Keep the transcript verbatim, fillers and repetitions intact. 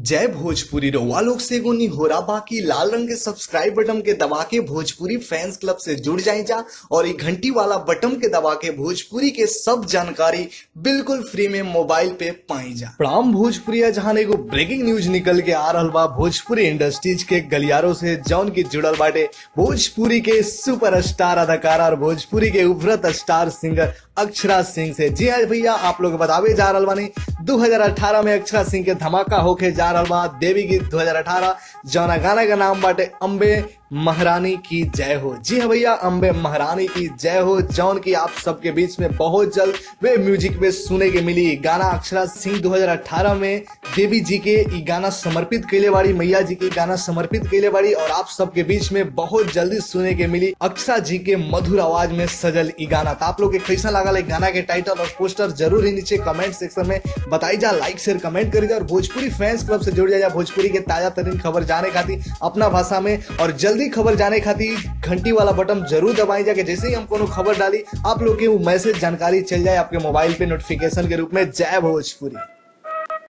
जय भोजपुरी रउआ लोग से एगो निहोरा बाकी लाल रंग के सब्सक्राइब बटन के दबा के भोजपुरी फैंस क्लब से जुड़ जाए जा और ये घंटी वाला बटन के दबा के भोजपुरी के सब जानकारी बिल्कुल फ्री में मोबाइल पे पाई जा। प्राम भोजपुरिया जहां एगो ब्रेकिंग न्यूज निकल के आ रहल बा भोजपुरी इंडस्ट्रीज के गलियारों से जौन की जुड़ल बाटे भोजपुरी के सुपरस्टार अदाकारा और भोजपुरी के उभरत स्टार सिंगर अक्षरा सिंह से। जी हाँ भैया, आप लोग बतावे जा रहल बानी दो हज़ार अठारह में अक्षरा सिंह के धमाका होके जा रहल बा देवी गीत दो हज़ार अठारह जौना गाना का नाम बाटे अम्बे महारानी की जय हो। जी हाँ भैया, अम्बे महारानी की जय हो जौन की आप सबके बीच में बहुत जल्द वे म्यूजिक में सुने के मिली। गाना अक्षरा सिंह दो हज़ार अठारह में देवी जी के ई गाना समर्पित कैले बाड़ी, मैया जी के गाना समर्पित कैले बाड़ी और आप सबके बीच में बहुत जल्दी सुने के मिली अक्षरा जी के मधुर आवाज में सजल ई गाना। तो आप लोग के कैसा लगा गाना के टाइटल और पोस्टर जरूर ही नीचे कमेंट सेक्शन में बताई जा, लाइक शेयर कमेंट करी जा और भोजपुरी फैंस क्लब से जुड़ जाए भोजपुरी के ताजा तरीन खबर जाने खातिर अपना भाषा में और जल्दी खबर जाने खातिर घंटी वाला बटन जरूर दबाई जाके जैसे ही हम कोनो खबर डाली आप लोग के वो मैसेज जानकारी चल जाए आपके मोबाइल पे नोटिफिकेशन के रूप में। जय भोजपुरी।